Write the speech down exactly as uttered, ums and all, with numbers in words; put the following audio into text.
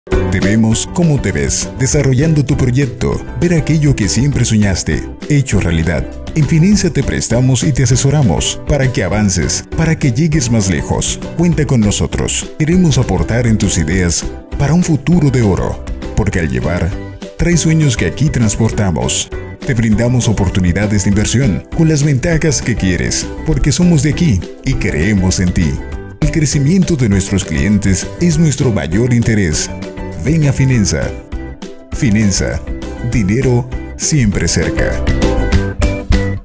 Te vemos como te ves, desarrollando tu proyecto, ver aquello que siempre soñaste, hecho realidad. En Fininsa te prestamos y te asesoramos para que avances, para que llegues más lejos. Cuenta con nosotros. Queremos aportar en tus ideas para un futuro de oro, porque al llevar, trae sueños que aquí transportamos. Te brindamos oportunidades de inversión con las ventajas que quieres, porque somos de aquí y creemos en ti. El crecimiento de nuestros clientes es nuestro mayor interés. Ven a Fininsa. Fininsa. Dinero siempre cerca.